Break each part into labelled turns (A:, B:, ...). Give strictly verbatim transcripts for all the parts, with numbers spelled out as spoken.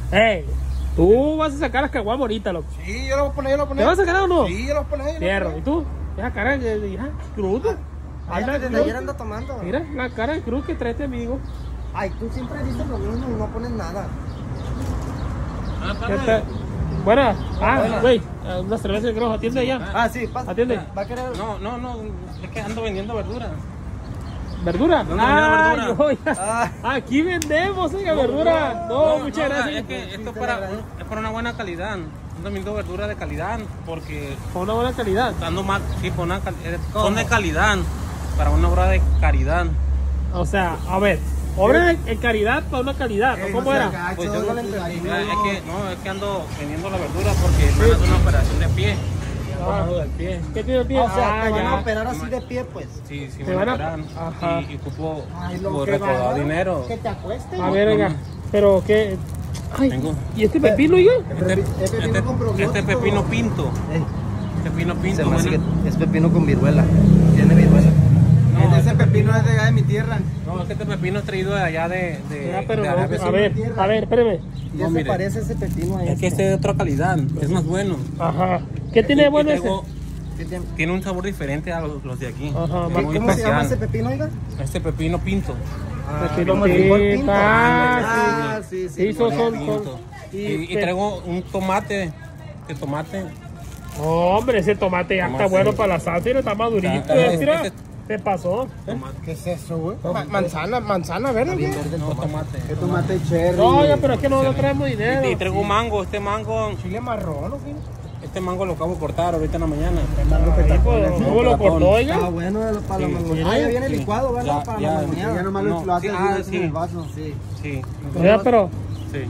A: Ey, tú vas a sacar las caguamas ahorita, loco.
B: Sí, yo lo voy a poner, yo lo voy a poner.
A: ¿Te vas a sacar o no?
B: Sí, yo lo voy a poner.
A: Fierro. ¿Y tú? Esa cara de ya, crudo.
C: Anda, desde ayer anda tomando.
A: Mira la cara de cruz que trae este amigo.
C: Ay, tú siempre dices lo mismo y no pones nada.
A: ¿Qué tal? Buena. Ah, güey, una cerveza de grojo. Atiende ya.
C: Ah, sí, pasa.
A: Atiende.
C: ¿Va a querer?
D: No, no, no, es que ando vendiendo verdura.
A: ¿Verdura?
D: No, no,
A: ah,
D: no,
A: yo, ya.
C: Ah.
A: Aquí vendemos, oiga, verdura. No,
D: No,
A: muchas
D: no,
A: gracias.
D: Es que esto es para, es para una buena calidad. Ando vendiendo verdura de calidad porque
A: Con una buena calidad.
D: ando más, sí, por una, cal- eh, son de calidad, para una obra de caridad.
A: O sea, a ver, obra de en caridad para una calidad. ¿No?
B: Ey,
A: ¿Cómo
B: no
A: era?
B: seas gacho,
D: Pues yo-
B: no le
D: Eh,
B: entendí,
D: Es
B: no.
D: que, no, es que ando vendiendo la verdura porque me hace una operación de pie.
A: Ah,
D: Del pie.
A: ¿Qué tiene el pie?
C: O sea,
A: Ah,
C: te van a
A: ya.
C: operar así de pie, pues.
D: Sí, sí,
A: Te
D: me
A: van a-
D: operan.
A: Ajá.
D: Y, y ocupo,
C: Ay, lo
D: ocupo
C: que
D: recaudar
C: va,
D: dinero.
C: Que te acuestes.
A: A ver, oiga, pero qué. Ay,
D: Tengo.
A: ¿y este pepino yo?
D: Este,
C: Es pepino
D: este-
C: con probiótico.
D: este pepino pinto.
C: Ey,
D: Este pepino
C: se
D: pinto.
C: me hace
D: bueno.
C: que es pepino con viruela. Tiene viruela.
D: No,
B: Ese pepino es de allá de mi tierra.
D: no, es que este pepino es traído de allá de, de,
A: Mira, pero
D: de
A: no,
D: Arabia
A: a ver,
C: tierra.
A: a ver, espérame.
C: ¿Qué
D: No,
C: se
D: mire.
C: parece ese pepino a
D: Es que este es de otra calidad, es más bueno.
A: Ajá. ¿Qué tiene de
D: Y
A: bueno ese?
D: traigo-
C: ¿Qué tiene?
D: Tiene un sabor diferente a los, los de aquí.
A: Ajá,
D: Es
A: va-
D: muy
C: ¿Cómo se llama
D: especial.
C: ese pepino, oiga?
D: Este pepino pinto.
A: Pepino
C: como el frijol pinto.
A: pinto.
C: Ah,
A: Ah,
C: sí, sí.
A: sí, son, son,
D: Pinto.
A: son-
D: Y, y traigo un tomate. De tomate.
A: Hombre, ese tomate ya está
D: Tomate.
A: bueno para la salsa, mira, está madurito.
D: Está-
A: eh,
D: este-
A: mira,
D: este-
A: ¿qué pasó?
D: tomate.
B: ¿Qué es eso, güey? Ma- manzana, manzana, ¿verdad?
C: Bien
B: güey?
C: verde el
D: No,
C: tomate.
D: tomate.
C: ¿Qué tomate cherry?
A: No, ya, pero es que no, no traemos dinero.
D: Y, y traigo mango. Este mango.
B: Chile marrón, ¿o qué?
D: Este mango lo acabo de cortar ahorita en la mañana.
A: Ahí, pues, ¿cómo lo cortó, oiga?
C: Está bueno de lo- para
D: Sí,
C: la
D: sí.
C: mangoneada. Ah, ya viene
D: Sí.
C: licuado, ¿verdad?
D: Ya,
C: Para
D: ya,
C: la mangoneada.
D: ya
C: nomás
D: no,
C: lo haces
D: sí,
C: así
D: ah,
C: en
D: sí.
C: el vaso. Sí.
D: Sí.
A: Oiga, pero.
D: Sí.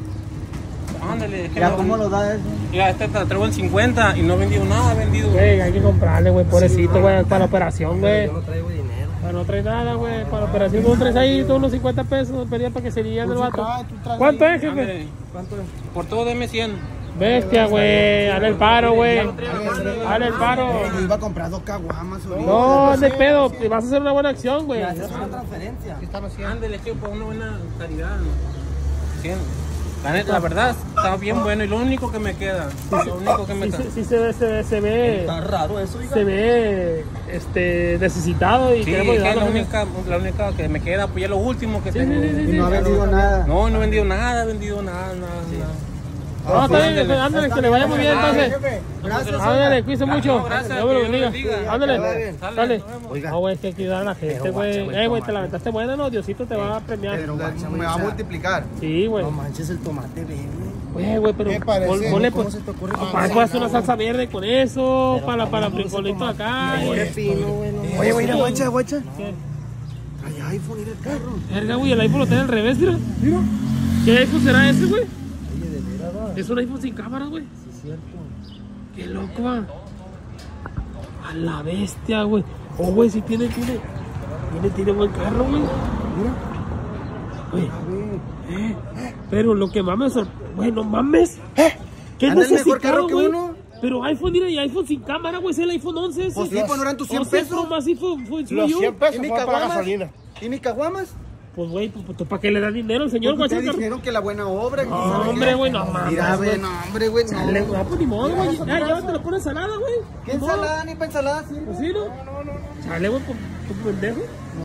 D: Ándale. es que
C: ¿Ya
D: no-
C: cómo lo da eso?
D: Ya, este te lo traigo en cincuenta y no he vendido nada, he vendido.
A: Güey, hay que comprarle, güey, pobrecito, güey, para la operación, güey.
C: Yo no traigo dinero.
A: Pero no trae nada, güey, para la operación no traes ahí todos los cincuenta pesos, pedía para que se le llene el vato. ¿Cuánto es, jefe?
D: Ándale.
C: ¿Cuánto es?
D: Por todo deme cien.
A: Bestia, güey, hazle el paro, güey. Hazle el paro.
B: Yo iba a comprar dos caguamas ahorita.
A: No, de pedo, vas a hacer una buena acción, güey.
C: Me haces una transferencia.
B: ¿Qué estaba haciendo?
D: Ándale, que por una buena calidad. cien. La neta, la verdad, está bien bueno y lo único que me queda, lo único que me
A: Sí,
D: queda.
A: sí, sí se ve, se ve, se ve,
C: Está raro eso, oiga.
A: se ve, este, necesitado y
D: Sí,
A: queremos
D: es que es la
A: ayudarlo.
D: única, la única que me queda, pues ya lo último que
A: Sí,
D: tengo.
A: sí, sí, sí,
C: Y no ha vendido nada.
D: No, no he vendido nada, he vendido nada, nada, nada.
A: No, está bien, jefe, ándale, que le vaya muy bien entonces.
C: Gracias.
A: Ándale, cuídense mucho.
D: No, gracias,
A: Dios me lo
D: que Dios
A: bendiga.
D: lo bendiga.
A: Ándale,
C: Que vaya bien.
A: dale.
C: Oiga.
A: No, güey, es que aquí da la gente,
C: Pero
A: güey.
C: guacha, güey,
A: Eh, güey, te
C: tomate.
A: la aventaste buena, no, Diosito te va a premiar.
C: Pero guacha, güey,
B: Me va
C: o
B: a
C: sea,
B: multiplicar.
A: Sí, güey.
C: No manches el tomate verde.
A: Oye, güey, pero
B: ¿Qué parece?
A: pon- ponle,
C: ¿Cómo
A: pues,
C: se te ocurre
A: para
C: tomar?
A: que hagas una salsa verde con eso,
C: Pero
A: para, para
C: no, no,
A: frijolito
C: ese
A: acá.
C: tomate
A: güey.
C: pepino, güey. no
B: Oye,
C: manches.
B: güey, guacha, guacha.
A: ¿Qué?
C: Ay, iPhone, mira el carro.
A: Verga, güey, el iPhone lo tiene al revés, mira. Mira. ¿Qué iPhone será ese, güey?
C: Oye, de veras, va.
A: Es un iPhone sin cámara, güey.
C: Sí, es cierto.
A: Qué loco, va. A la bestia, güey. Oh, güey, sí tiene, tiene. Tiene, tiene buen carro, güey.
C: Mira.
A: Güey,
C: A ver.
A: eh, pero lo que más me sorprende, güey, no mames. ¿Eh? ¿Qué
C: Anda el mejor
A: necesitado,
C: carro que
A: güey?
C: uno.
A: Pero iPhone, mira, y iPhone sin cámara, güey, es el iPhone once. ese.
B: Pues sí, pues no eran tus cien
A: once
B: pesos.
A: Pro más sí fue, fue, fue
B: Los
A: yo.
B: cien pesos
C: ¿Y mi
B: fue para la
C: caguamas?
B: gasolina.
C: ¿Y mis caguamas?
A: Pues, güey, pues, pues, ¿para qué le dan dinero al señor, güey?
B: Te dijeron que la buena obra. que
A: No,
B: sabe qué.
A: hombre, güey, no mames.
B: Mira,
A: güey.
B: güey, no, hombre, güey, no.
A: Dale, güey, pues ni modo, güey. Ya, llévatelo por ensalada, güey.
C: ¿Qué
A: Ni modo.
C: ensalada? Ni para ensalada, sí.
A: Pues sí, ¿no? Chale, güey, por tu pendejo.